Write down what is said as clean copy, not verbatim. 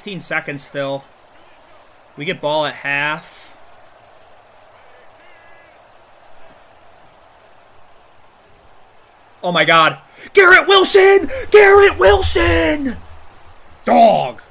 16 seconds still. We get ball at half. Oh my God. Garrett Wilson! Garrett Wilson! Dog!